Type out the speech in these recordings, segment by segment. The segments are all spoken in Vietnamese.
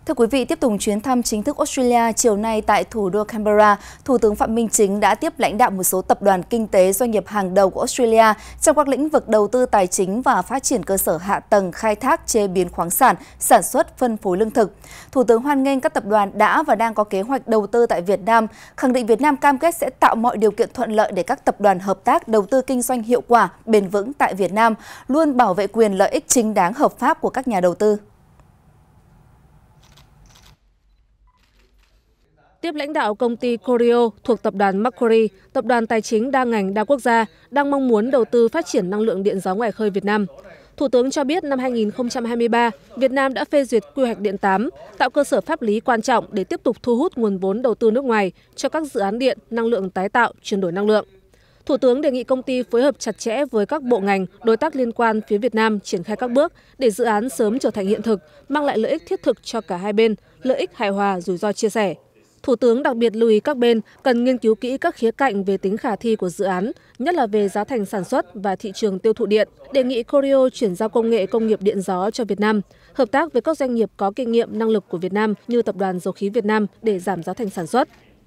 Thưa quý vị, tiếp tục chuyến thăm chính thức Australia, chiều nay tại thủ đô Canberra, Thủ tướng Phạm Minh Chính đã tiếp lãnh đạo một số tập đoàn kinh tế doanh nghiệp hàng đầu của Australia trong các lĩnh vực đầu tư tài chính và phát triển cơ sở hạ tầng, khai thác, chế biến khoáng sản, sản xuất, phân phối lương thực. Thủ tướng hoan nghênh các tập đoàn đã và đang có kế hoạch đầu tư tại Việt Nam, khẳng định Việt Nam cam kết sẽ tạo mọi điều kiện thuận lợi để các tập đoàn hợp tác đầu tư kinh doanh hiệu quả, bền vững tại Việt Nam, luôn bảo vệ quyền lợi ích chính đáng hợp pháp của các nhà đầu tư. Tiếp lãnh đạo công ty Corio thuộc tập đoàn Macquarie, tập đoàn tài chính đa ngành đa quốc gia, đang mong muốn đầu tư phát triển năng lượng điện gió ngoài khơi Việt Nam. Thủ tướng cho biết năm 2023, Việt Nam đã phê duyệt quy hoạch điện 8, tạo cơ sở pháp lý quan trọng để tiếp tục thu hút nguồn vốn đầu tư nước ngoài cho các dự án điện, năng lượng tái tạo, chuyển đổi năng lượng. Thủ tướng đề nghị công ty phối hợp chặt chẽ với các bộ ngành, đối tác liên quan phía Việt Nam triển khai các bước để dự án sớm trở thành hiện thực, mang lại lợi ích thiết thực cho cả hai bên, lợi ích hài hòa, rủi ro chia sẻ. Thủ tướng đặc biệt lưu ý các bên cần nghiên cứu kỹ các khía cạnh về tính khả thi của dự án, nhất là về giá thành sản xuất và thị trường tiêu thụ điện, đề nghị Corio chuyển giao công nghệ công nghiệp điện gió cho Việt Nam, hợp tác với các doanh nghiệp có kinh nghiệm năng lực của Việt Nam như Tập đoàn Dầu khí Việt Nam để giảm giá thành sản xuất.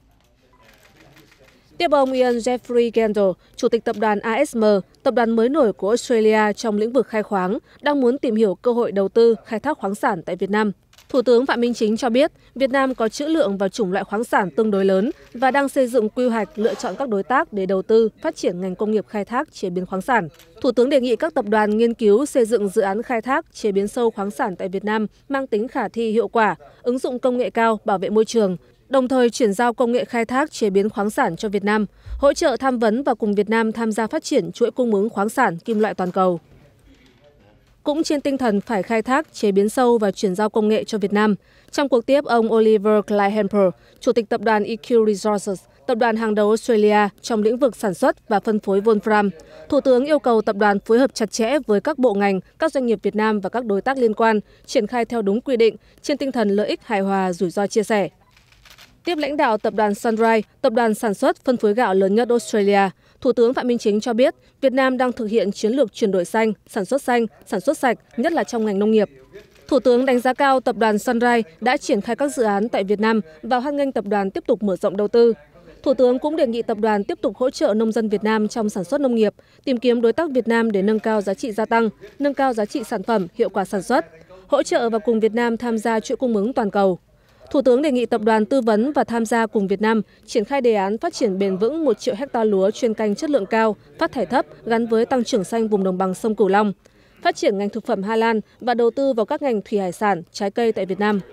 Tiếp ông Ian Jeffrey Gendel, Chủ tịch tập đoàn ASM, tập đoàn mới nổi của Australia trong lĩnh vực khai khoáng, đang muốn tìm hiểu cơ hội đầu tư khai thác khoáng sản tại Việt Nam. Thủ tướng Phạm Minh Chính cho biết, Việt Nam có trữ lượng và chủng loại khoáng sản tương đối lớn và đang xây dựng quy hoạch lựa chọn các đối tác để đầu tư, phát triển ngành công nghiệp khai thác, chế biến khoáng sản. Thủ tướng đề nghị các tập đoàn nghiên cứu xây dựng dự án khai thác, chế biến sâu khoáng sản tại Việt Nam mang tính khả thi hiệu quả, ứng dụng công nghệ cao, bảo vệ môi trường, đồng thời chuyển giao công nghệ khai thác, chế biến khoáng sản cho Việt Nam, hỗ trợ tham vấn và cùng Việt Nam tham gia phát triển chuỗi cung ứng khoáng sản kim loại toàn cầu. Cũng trên tinh thần phải khai thác, chế biến sâu và chuyển giao công nghệ cho Việt Nam, trong cuộc tiếp ông Oliver Clyde-Hempel, Chủ tịch tập đoàn EQ Resources, tập đoàn hàng đầu Australia trong lĩnh vực sản xuất và phân phối Wolfram, Thủ tướng yêu cầu tập đoàn phối hợp chặt chẽ với các bộ ngành, các doanh nghiệp Việt Nam và các đối tác liên quan, triển khai theo đúng quy định, trên tinh thần lợi ích hài hòa, rủi ro chia sẻ. Tiếp lãnh đạo tập đoàn Sunrise, tập đoàn sản xuất phân phối gạo lớn nhất Australia, Thủ tướng Phạm Minh Chính cho biết Việt Nam đang thực hiện chiến lược chuyển đổi xanh, sản xuất sạch, nhất là trong ngành nông nghiệp. Thủ tướng đánh giá cao tập đoàn Sunrise đã triển khai các dự án tại Việt Nam và hoan nghênh tập đoàn tiếp tục mở rộng đầu tư. Thủ tướng cũng đề nghị tập đoàn tiếp tục hỗ trợ nông dân Việt Nam trong sản xuất nông nghiệp, tìm kiếm đối tác Việt Nam để nâng cao giá trị gia tăng, nâng cao giá trị sản phẩm, hiệu quả sản xuất, hỗ trợ và cùng Việt Nam tham gia chuỗi cung ứng toàn cầu. Thủ tướng đề nghị tập đoàn tư vấn và tham gia cùng Việt Nam triển khai đề án phát triển bền vững 1 triệu hectare lúa chuyên canh chất lượng cao, phát thải thấp gắn với tăng trưởng xanh vùng đồng bằng sông Cửu Long, phát triển ngành thực phẩm Hà Lan và đầu tư vào các ngành thủy hải sản, trái cây tại Việt Nam.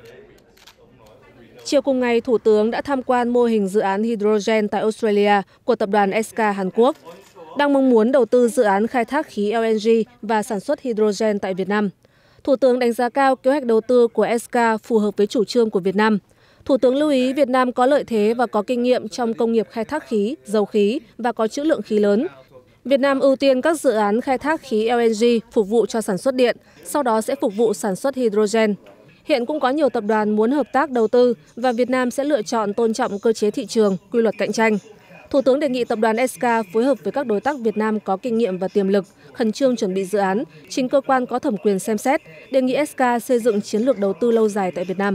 Chiều cùng ngày, Thủ tướng đã tham quan mô hình dự án hydrogen tại Australia của tập đoàn SK Hàn Quốc, đang mong muốn đầu tư dự án khai thác khí LNG và sản xuất hydrogen tại Việt Nam. Thủ tướng đánh giá cao kế hoạch đầu tư của SK phù hợp với chủ trương của Việt Nam. Thủ tướng lưu ý Việt Nam có lợi thế và có kinh nghiệm trong công nghiệp khai thác khí, dầu khí và có trữ lượng khí lớn. Việt Nam ưu tiên các dự án khai thác khí LNG phục vụ cho sản xuất điện, sau đó sẽ phục vụ sản xuất hydrogen. Hiện cũng có nhiều tập đoàn muốn hợp tác đầu tư và Việt Nam sẽ lựa chọn tôn trọng cơ chế thị trường, quy luật cạnh tranh. Thủ tướng đề nghị tập đoàn SK phối hợp với các đối tác Việt Nam có kinh nghiệm và tiềm lực, khẩn trương chuẩn bị dự án, trình cơ quan có thẩm quyền xem xét, đề nghị SK xây dựng chiến lược đầu tư lâu dài tại Việt Nam.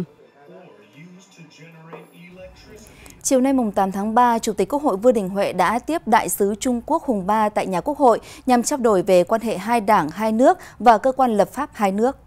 Chiều nay 8 tháng 3, Chủ tịch Quốc hội Vương Đình Huệ đã tiếp Đại sứ Trung Quốc Hùng Ba tại nhà Quốc hội nhằm trao đổi về quan hệ hai đảng, hai nước và cơ quan lập pháp hai nước.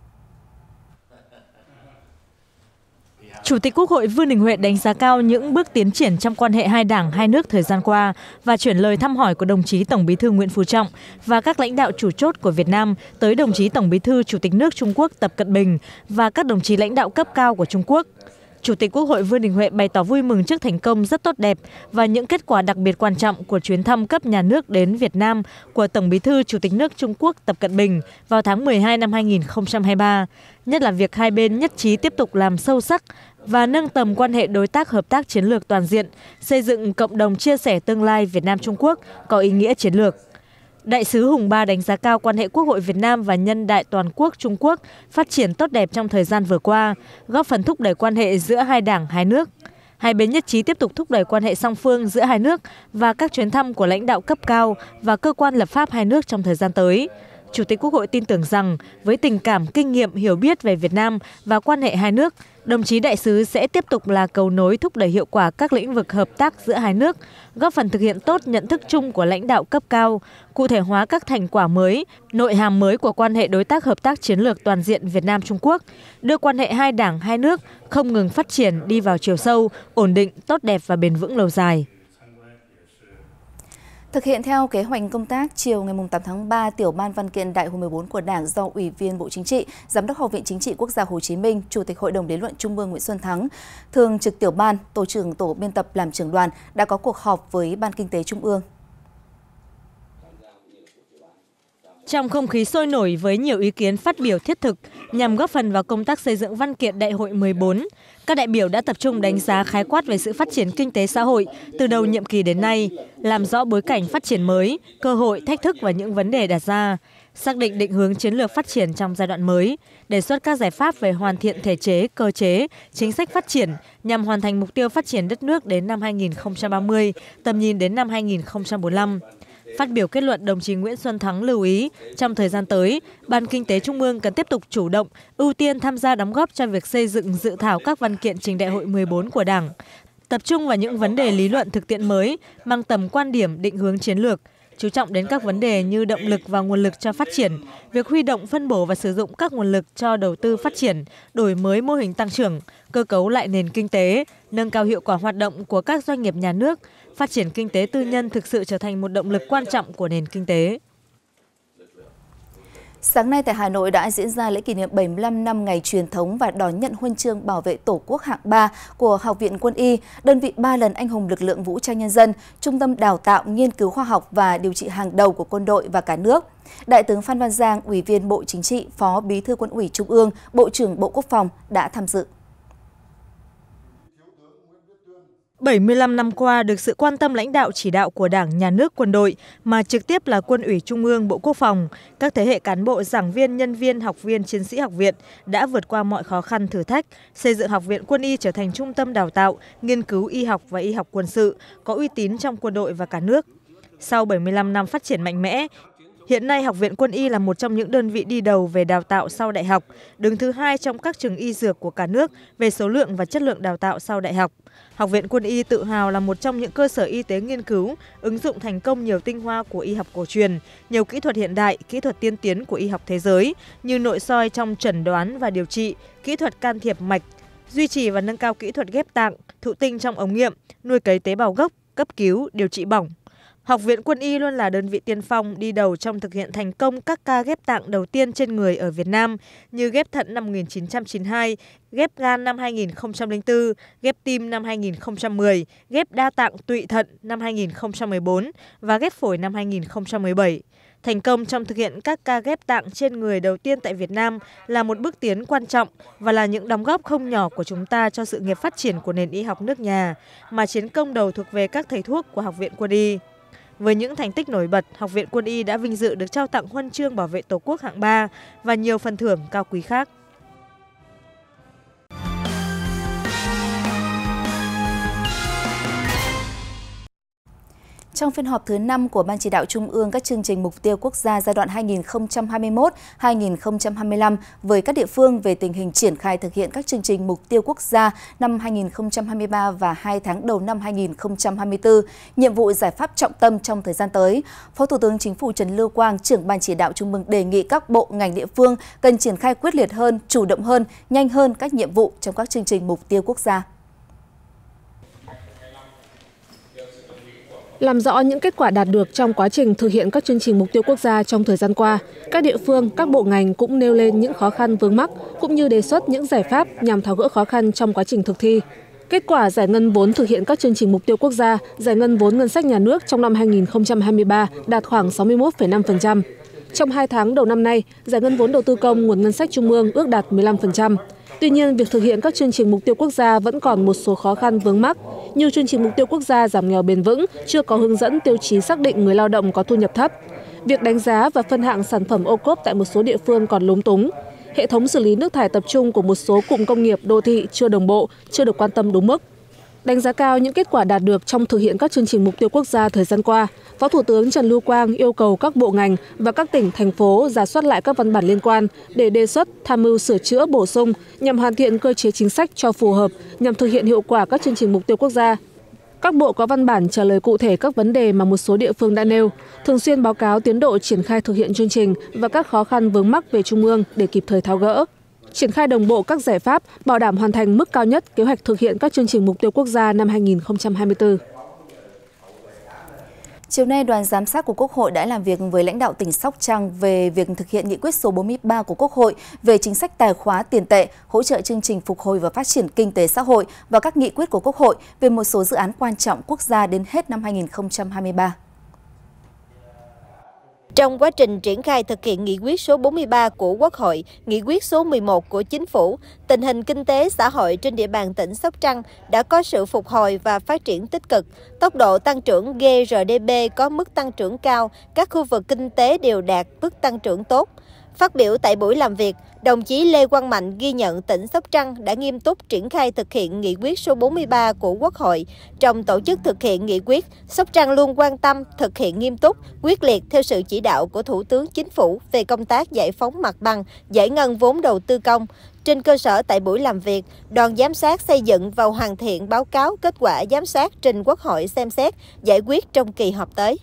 Chủ tịch Quốc hội Vương Đình Huệ đánh giá cao những bước tiến triển trong quan hệ hai đảng, hai nước thời gian qua và chuyển lời thăm hỏi của đồng chí Tổng Bí thư Nguyễn Phú Trọng và các lãnh đạo chủ chốt của Việt Nam tới đồng chí Tổng Bí thư Chủ tịch nước Trung Quốc Tập Cận Bình và các đồng chí lãnh đạo cấp cao của Trung Quốc. Chủ tịch Quốc hội Vương Đình Huệ bày tỏ vui mừng trước thành công rất tốt đẹp và những kết quả đặc biệt quan trọng của chuyến thăm cấp nhà nước đến Việt Nam của Tổng Bí thư Chủ tịch nước Trung Quốc Tập Cận Bình vào tháng 12 năm 2023, nhất là việc hai bên nhất trí tiếp tục làm sâu sắc và nâng tầm quan hệ đối tác hợp tác chiến lược toàn diện, xây dựng cộng đồng chia sẻ tương lai Việt Nam-Trung Quốc có ý nghĩa chiến lược. Đại sứ Hùng Ba đánh giá cao quan hệ Quốc hội Việt Nam và Nhân đại Toàn quốc Trung Quốc phát triển tốt đẹp trong thời gian vừa qua, góp phần thúc đẩy quan hệ giữa hai đảng, hai nước. Hai bên nhất trí tiếp tục thúc đẩy quan hệ song phương giữa hai nước và các chuyến thăm của lãnh đạo cấp cao và cơ quan lập pháp hai nước trong thời gian tới. Chủ tịch Quốc hội tin tưởng rằng với tình cảm, kinh nghiệm, hiểu biết về Việt Nam và quan hệ hai nước, Đồng chí đại sứ sẽ tiếp tục là cầu nối thúc đẩy hiệu quả các lĩnh vực hợp tác giữa hai nước, góp phần thực hiện tốt nhận thức chung của lãnh đạo cấp cao, cụ thể hóa các thành quả mới, nội hàm mới của quan hệ đối tác hợp tác chiến lược toàn diện Việt Nam-Trung Quốc, đưa quan hệ hai đảng hai nước không ngừng phát triển đi vào chiều sâu, ổn định, tốt đẹp và bền vững lâu dài. Thực hiện theo kế hoạch công tác, chiều ngày 8 tháng 3, Tiểu ban Văn kiện Đại hội 14 của Đảng do Ủy viên Bộ Chính trị, Giám đốc Học viện Chính trị Quốc gia Hồ Chí Minh, Chủ tịch Hội đồng Lý luận Trung ương Nguyễn Xuân Thắng, Thường trực Tiểu ban, Tổ trưởng Tổ biên tập làm trưởng đoàn đã có cuộc họp với Ban Kinh tế Trung ương. Trong không khí sôi nổi với nhiều ý kiến phát biểu thiết thực nhằm góp phần vào công tác xây dựng văn kiện Đại hội 14, các đại biểu đã tập trung đánh giá khái quát về sự phát triển kinh tế xã hội từ đầu nhiệm kỳ đến nay, làm rõ bối cảnh phát triển mới, cơ hội, thách thức và những vấn đề đặt ra, xác định định hướng chiến lược phát triển trong giai đoạn mới, đề xuất các giải pháp về hoàn thiện thể chế, cơ chế, chính sách phát triển nhằm hoàn thành mục tiêu phát triển đất nước đến năm 2030, tầm nhìn đến năm 2045. Phát biểu kết luận, đồng chí Nguyễn Xuân Thắng lưu ý, trong thời gian tới, Ban Kinh tế Trung ương cần tiếp tục chủ động, ưu tiên tham gia đóng góp cho việc xây dựng dự thảo các văn kiện trình Đại hội 14 của Đảng, tập trung vào những vấn đề lý luận thực tiễn mới, mang tầm quan điểm định hướng chiến lược, chú trọng đến các vấn đề như động lực và nguồn lực cho phát triển, việc huy động phân bổ và sử dụng các nguồn lực cho đầu tư phát triển, đổi mới mô hình tăng trưởng, cơ cấu lại nền kinh tế, nâng cao hiệu quả hoạt động của các doanh nghiệp nhà nước, phát triển kinh tế tư nhân thực sự trở thành một động lực quan trọng của nền kinh tế. Sáng nay tại Hà Nội đã diễn ra lễ kỷ niệm 75 năm ngày truyền thống và đón nhận huân chương bảo vệ Tổ quốc hạng 3 của Học viện Quân y, đơn vị 3 lần anh hùng lực lượng vũ trang nhân dân, trung tâm đào tạo, nghiên cứu khoa học và điều trị hàng đầu của quân đội và cả nước. Đại tướng Phan Văn Giang, Ủy viên Bộ Chính trị, Phó Bí thư Quân ủy Trung ương, Bộ trưởng Bộ Quốc phòng đã tham dự. 75 năm qua, được sự quan tâm lãnh đạo chỉ đạo của Đảng, Nhà nước, quân đội, mà trực tiếp là Quân ủy Trung ương, Bộ Quốc phòng, các thế hệ cán bộ, giảng viên, nhân viên, học viên, chiến sĩ học viện đã vượt qua mọi khó khăn thử thách, xây dựng Học viện Quân y trở thành trung tâm đào tạo, nghiên cứu y học và y học quân sự, có uy tín trong quân đội và cả nước. Sau 75 năm phát triển mạnh mẽ, hiện nay Học viện Quân y là một trong những đơn vị đi đầu về đào tạo sau đại học, đứng thứ 2 trong các trường y dược của cả nước về số lượng và chất lượng đào tạo sau đại học. Học viện Quân y tự hào là một trong những cơ sở y tế nghiên cứu, ứng dụng thành công nhiều tinh hoa của y học cổ truyền, nhiều kỹ thuật hiện đại, kỹ thuật tiên tiến của y học thế giới như nội soi trong chẩn đoán và điều trị, kỹ thuật can thiệp mạch, duy trì và nâng cao kỹ thuật ghép tạng, thụ tinh trong ống nghiệm, nuôi cấy tế bào gốc, cấp cứu, điều trị bỏng. Học viện Quân y luôn là đơn vị tiên phong đi đầu trong thực hiện thành công các ca ghép tạng đầu tiên trên người ở Việt Nam như ghép thận năm 1992, ghép gan năm 2004, ghép tim năm 2010, ghép đa tạng tụy thận năm 2014 và ghép phổi năm 2017. Thành công trong thực hiện các ca ghép tạng trên người đầu tiên tại Việt Nam là một bước tiến quan trọng và là những đóng góp không nhỏ của chúng ta cho sự nghiệp phát triển của nền y học nước nhà, mà chiến công đầu thuộc về các thầy thuốc của Học viện Quân y. Với những thành tích nổi bật, Học viện Quân y đã vinh dự được trao tặng huân chương bảo vệ Tổ quốc hạng 3 và nhiều phần thưởng cao quý khác. Trong phiên họp thứ 5 của Ban Chỉ đạo Trung ương các chương trình mục tiêu quốc gia giai đoạn 2021-2025 với các địa phương về tình hình triển khai thực hiện các chương trình mục tiêu quốc gia năm 2023 và 2 tháng đầu năm 2024, nhiệm vụ giải pháp trọng tâm trong thời gian tới, Phó Thủ tướng Chính phủ Trần Lưu Quang, trưởng Ban Chỉ đạo Trung ương đề nghị các bộ ngành địa phương cần triển khai quyết liệt hơn, chủ động hơn, nhanh hơn các nhiệm vụ trong các chương trình mục tiêu quốc gia. Làm rõ những kết quả đạt được trong quá trình thực hiện các chương trình mục tiêu quốc gia trong thời gian qua, các địa phương, các bộ ngành cũng nêu lên những khó khăn vướng mắc cũng như đề xuất những giải pháp nhằm tháo gỡ khó khăn trong quá trình thực thi. Kết quả giải ngân vốn thực hiện các chương trình mục tiêu quốc gia, giải ngân vốn ngân sách nhà nước trong năm 2023 đạt khoảng 61,5%. Trong 2 tháng đầu năm nay, giải ngân vốn đầu tư công nguồn ngân sách trung ương ước đạt 15%. Tuy nhiên, việc thực hiện các chương trình mục tiêu quốc gia vẫn còn một số khó khăn vướng mắc, như chương trình mục tiêu quốc gia giảm nghèo bền vững chưa có hướng dẫn tiêu chí xác định người lao động có thu nhập thấp. Việc đánh giá và phân hạng sản phẩm ô cốp tại một số địa phương còn lúng túng. Hệ thống xử lý nước thải tập trung của một số cụm công nghiệp đô thị chưa đồng bộ, chưa được quan tâm đúng mức. Đánh giá cao những kết quả đạt được trong thực hiện các chương trình mục tiêu quốc gia thời gian qua, Phó Thủ tướng Trần Lưu Quang yêu cầu các bộ ngành và các tỉnh, thành phố rà soát lại các văn bản liên quan để đề xuất, tham mưu sửa chữa, bổ sung nhằm hoàn thiện cơ chế chính sách cho phù hợp nhằm thực hiện hiệu quả các chương trình mục tiêu quốc gia. Các bộ có văn bản trả lời cụ thể các vấn đề mà một số địa phương đã nêu, thường xuyên báo cáo tiến độ triển khai thực hiện chương trình và các khó khăn vướng mắc về trung ương để kịp thời tháo gỡ. Triển khai đồng bộ các giải pháp bảo đảm hoàn thành mức cao nhất kế hoạch thực hiện các chương trình mục tiêu quốc gia năm 2024. Chiều nay, đoàn giám sát của Quốc hội đã làm việc với lãnh đạo tỉnh Sóc Trăng về việc thực hiện nghị quyết số 43 của Quốc hội về chính sách tài khóa tiền tệ, hỗ trợ chương trình phục hồi và phát triển kinh tế xã hội và các nghị quyết của Quốc hội về một số dự án quan trọng quốc gia đến hết năm 2023. Trong quá trình triển khai thực hiện nghị quyết số 43 của Quốc hội, nghị quyết số 11 của Chính phủ, tình hình kinh tế xã hội trên địa bàn tỉnh Sóc Trăng đã có sự phục hồi và phát triển tích cực. Tốc độ tăng trưởng GRDP có mức tăng trưởng cao, các khu vực kinh tế đều đạt mức tăng trưởng tốt. Phát biểu tại buổi làm việc, đồng chí Lê Quang Mạnh ghi nhận tỉnh Sóc Trăng đã nghiêm túc triển khai thực hiện nghị quyết số 43 của Quốc hội. Trong tổ chức thực hiện nghị quyết, Sóc Trăng luôn quan tâm, thực hiện nghiêm túc, quyết liệt theo sự chỉ đạo của Thủ tướng Chính phủ về công tác giải phóng mặt bằng, giải ngân vốn đầu tư công. Trên cơ sở tại buổi làm việc, đoàn giám sát xây dựng và hoàn thiện báo cáo kết quả giám sát trình Quốc hội xem xét, giải quyết trong kỳ họp tới.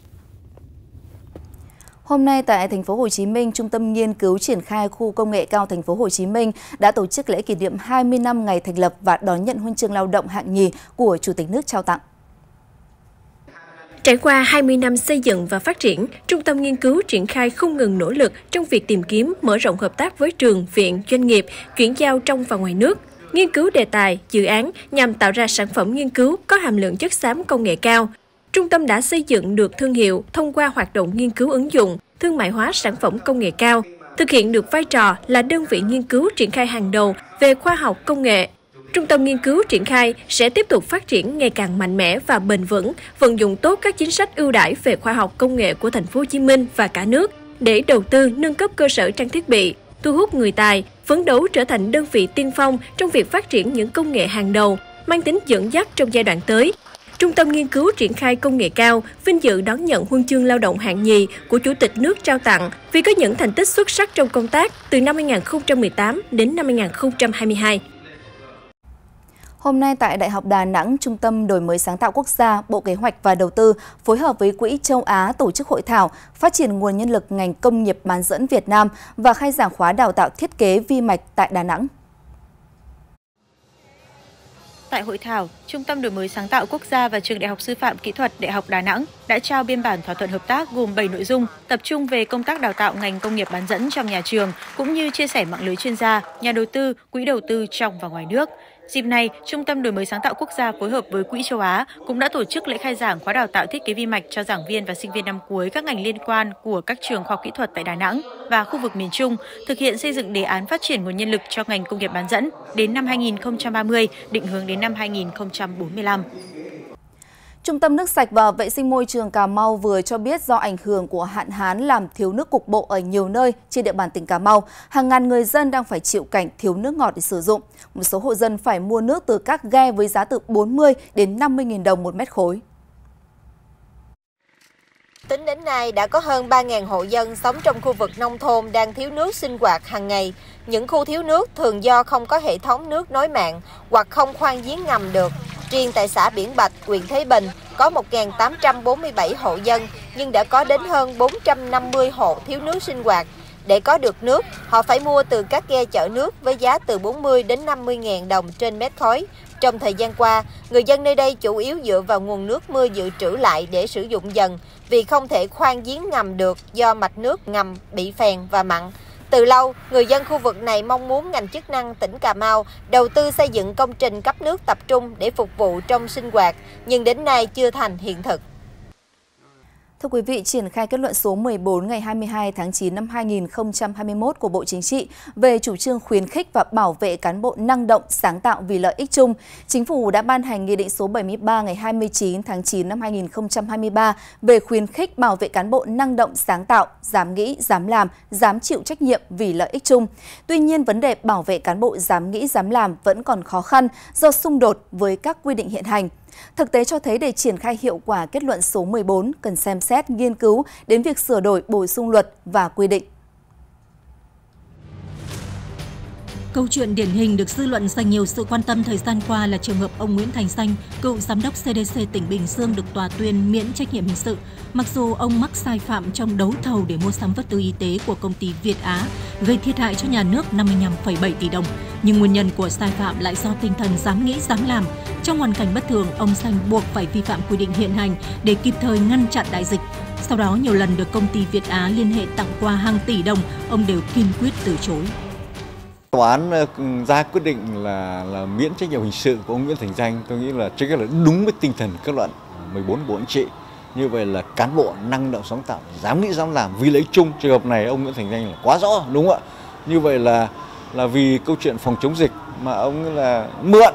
Hôm nay tại thành phố Hồ Chí Minh, Trung tâm Nghiên cứu triển khai khu công nghệ cao thành phố Hồ Chí Minh đã tổ chức lễ kỷ niệm 20 năm ngày thành lập và đón nhận huân chương lao động hạng nhì của Chủ tịch nước trao tặng. Trải qua 20 năm xây dựng và phát triển, Trung tâm Nghiên cứu triển khai không ngừng nỗ lực trong việc tìm kiếm, mở rộng hợp tác với trường, viện, doanh nghiệp, chuyển giao trong và ngoài nước, nghiên cứu đề tài, dự án nhằm tạo ra sản phẩm nghiên cứu có hàm lượng chất xám công nghệ cao. Trung tâm đã xây dựng được thương hiệu thông qua hoạt động nghiên cứu ứng dụng, thương mại hóa sản phẩm công nghệ cao, thực hiện được vai trò là đơn vị nghiên cứu triển khai hàng đầu về khoa học công nghệ. Trung tâm nghiên cứu triển khai sẽ tiếp tục phát triển ngày càng mạnh mẽ và bền vững, vận dụng tốt các chính sách ưu đãi về khoa học công nghệ của thành phố Hồ Chí Minh và cả nước để đầu tư nâng cấp cơ sở trang thiết bị, thu hút người tài, phấn đấu trở thành đơn vị tiên phong trong việc phát triển những công nghệ hàng đầu, mang tính dẫn dắt trong giai đoạn tới. Trung tâm Nghiên cứu triển khai công nghệ cao vinh dự đón nhận huân chương lao động hạng nhì của Chủ tịch nước trao tặng vì có những thành tích xuất sắc trong công tác từ năm 2018 đến năm 2022. Hôm nay tại Đại học Đà Nẵng, Trung tâm Đổi mới sáng tạo quốc gia, Bộ Kế hoạch và Đầu tư phối hợp với Quỹ Châu Á tổ chức hội thảo phát triển nguồn nhân lực ngành công nghiệp bán dẫn Việt Nam và khai giảng khóa đào tạo thiết kế vi mạch tại Đà Nẵng. Tại hội thảo, Trung tâm Đổi mới sáng tạo quốc gia và Trường Đại học Sư phạm Kỹ thuật Đại học Đà Nẵng đã trao biên bản thỏa thuận hợp tác gồm 7 nội dung, tập trung về công tác đào tạo ngành công nghiệp bán dẫn trong nhà trường, cũng như chia sẻ mạng lưới chuyên gia, nhà đầu tư, quỹ đầu tư trong và ngoài nước. Dịp này, Trung tâm Đổi mới sáng tạo quốc gia phối hợp với Quỹ Châu Á cũng đã tổ chức lễ khai giảng khóa đào tạo thiết kế vi mạch cho giảng viên và sinh viên năm cuối các ngành liên quan của các trường khoa học kỹ thuật tại Đà Nẵng và khu vực miền Trung, thực hiện xây dựng đề án phát triển nguồn nhân lực cho ngành công nghiệp bán dẫn đến năm 2030, định hướng đến năm 2045. Trung tâm Nước sạch và Vệ sinh môi trường Cà Mau vừa cho biết do ảnh hưởng của hạn hán làm thiếu nước cục bộ ở nhiều nơi trên địa bàn tỉnh Cà Mau, hàng ngàn người dân đang phải chịu cảnh thiếu nước ngọt để sử dụng. Một số hộ dân phải mua nước từ các ghe với giá từ 40 đến 50.000 đồng một mét khối. Tính đến nay, đã có hơn 3.000 hộ dân sống trong khu vực nông thôn đang thiếu nước sinh hoạt hàng ngày. Những khu thiếu nước thường do không có hệ thống nước nối mạng hoặc không khoan giếng ngầm được. Riêng tại xã Biển Bạch, huyện Thới Bình, có 1.847 hộ dân, nhưng đã có đến hơn 450 hộ thiếu nước sinh hoạt. Để có được nước, họ phải mua từ các ghe chở nước với giá từ 40 đến 50.000 đồng trên mét khối. Trong thời gian qua, người dân nơi đây chủ yếu dựa vào nguồn nước mưa dự trữ lại để sử dụng dần, vì không thể khoan giếng ngầm được do mạch nước ngầm bị phèn và mặn. Từ lâu, người dân khu vực này mong muốn ngành chức năng tỉnh Cà Mau đầu tư xây dựng công trình cấp nước tập trung để phục vụ trong sinh hoạt, nhưng đến nay chưa thành hiện thực. Thưa quý vị, triển khai kết luận số 14 ngày 22 tháng 9 năm 2021 của Bộ Chính trị về chủ trương khuyến khích và bảo vệ cán bộ năng động, sáng tạo vì lợi ích chung, Chính phủ đã ban hành Nghị định số 73 ngày 29 tháng 9 năm 2023 về khuyến khích bảo vệ cán bộ năng động, sáng tạo, dám nghĩ, dám làm, dám chịu trách nhiệm vì lợi ích chung. Tuy nhiên, vấn đề bảo vệ cán bộ dám nghĩ, dám làm vẫn còn khó khăn do xung đột với các quy định hiện hành. Thực tế cho thấy để triển khai hiệu quả kết luận số 14 cần xem xét, nghiên cứu đến việc sửa đổi, bổ sung luật và quy định. Câu chuyện điển hình được dư luận dành nhiều sự quan tâm thời gian qua là trường hợp ông Nguyễn Thành Danh, cựu giám đốc CDC tỉnh Bình Dương được tòa tuyên miễn trách nhiệm hình sự, mặc dù ông mắc sai phạm trong đấu thầu để mua sắm vật tư y tế của công ty Việt Á, gây thiệt hại cho nhà nước 55,7 tỷ đồng. Nhưng nguyên nhân của sai phạm lại do tinh thần dám nghĩ, dám làm. Trong hoàn cảnh bất thường, ông Danh buộc phải vi phạm quy định hiện hành để kịp thời ngăn chặn đại dịch. Sau đó, nhiều lần được công ty Việt Á liên hệ tặng quà hàng tỷ đồng, ông đều kiên quyết từ chối. Tòa án ra quyết định là miễn trách nhiệm hình sự của ông Nguyễn Thành Danh, tôi nghĩ là trước hết là đúng với tinh thần kết luận 14 Bộ Chính trị. Như vậy là cán bộ năng động, sáng tạo, dám nghĩ, dám làm vì lợi ích chung. Trường hợp này ông Nguyễn Thành Danh là quá rõ, đúng không ạ? Như vậy là vì câu chuyện phòng chống dịch mà ông là mượn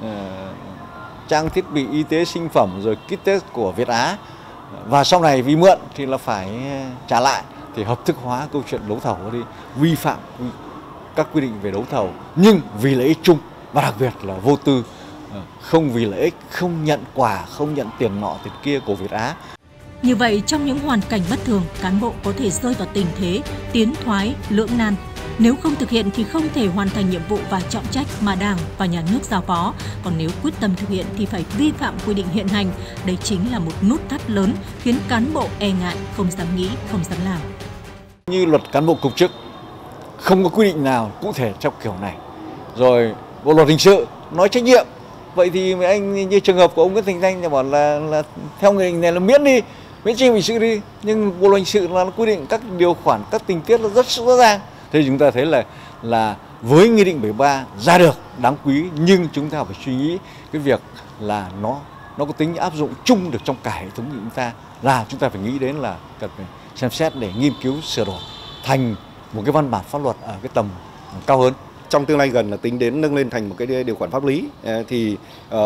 trang thiết bị y tế, sinh phẩm rồi kit test của Việt Á, và sau này vì mượn thì là phải trả lại, thì hợp thức hóa câu chuyện đấu thầu đi, vi phạm các quy định về đấu thầu nhưng vì lợi ích chung, và đặc biệt là vô tư, không vì lợi ích, không nhận quà, không nhận tiền nọ tiền kia của Việt Á. Như vậy, trong những hoàn cảnh bất thường, cán bộ có thể rơi vào tình thế tiến thoái, lưỡng nan. Nếu không thực hiện thì không thể hoàn thành nhiệm vụ và trọng trách mà Đảng và Nhà nước giao phó. Còn nếu quyết tâm thực hiện thì phải vi phạm quy định hiện hành. Đây chính là một nút thắt lớn khiến cán bộ e ngại, không dám nghĩ, không dám làm. Như luật cán bộ công chức không có quy định nào cụ thể trong kiểu này. Rồi bộ luật hình sự nói trách nhiệm. Vậy thì anh như trường hợp của ông Nguyễn Thành Danh bảo là theo nghị định này là miễn đi, miễn trách nhiệm hình sự đi. Nhưng bộ luật hình sự là quy định các điều khoản, các tình tiết là rất rõ ràng. Thế thì chúng ta thấy là với nghị định 73 ra được đáng quý, nhưng chúng ta phải suy nghĩ cái việc là nó có tính áp dụng chung được trong cả hệ thống của chúng ta, là chúng ta phải nghĩ đến là cần phải xem xét để nghiên cứu sửa đổi thành một cái văn bản pháp luật ở cái tầm cao hơn. Trong tương lai gần là tính đến nâng lên thành một cái điều khoản pháp lý, thì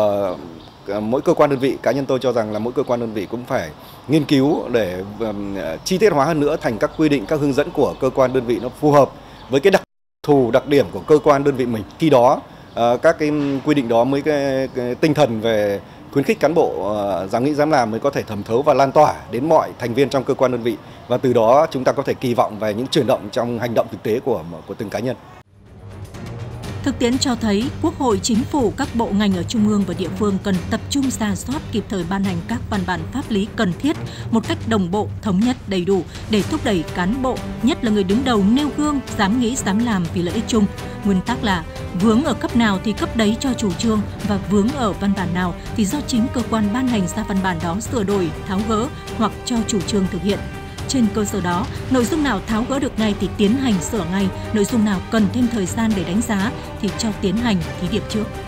mỗi cơ quan đơn vị, cá nhân tôi cho rằng là mỗi cơ quan đơn vị cũng phải nghiên cứu để chi tiết hóa hơn nữa thành các quy định, các hướng dẫn của cơ quan đơn vị nó phù hợp với cái đặc thù, đặc điểm của cơ quan đơn vị mình. Khi đó các cái quy định đó mới cái tinh thần về khuyến khích cán bộ dám nghĩ, dám làm mới có thể thẩm thấu và lan tỏa đến mọi thành viên trong cơ quan đơn vị, và từ đó chúng ta có thể kỳ vọng về những chuyển động trong hành động thực tế của từng cá nhân. Thực tiễn cho thấy, Quốc hội, Chính phủ, các bộ ngành ở trung ương và địa phương cần tập trung rà soát, kịp thời ban hành các văn bản pháp lý cần thiết một cách đồng bộ, thống nhất, đầy đủ để thúc đẩy cán bộ, nhất là người đứng đầu nêu gương, dám nghĩ, dám làm vì lợi ích chung. Nguyên tắc là vướng ở cấp nào thì cấp đấy cho chủ trương, và vướng ở văn bản nào thì do chính cơ quan ban hành ra văn bản đó sửa đổi, tháo gỡ hoặc cho chủ trương thực hiện. Trên cơ sở đó, nội dung nào tháo gỡ được ngay thì tiến hành sửa ngay, nội dung nào cần thêm thời gian để đánh giá thì cho tiến hành thí điểm trước.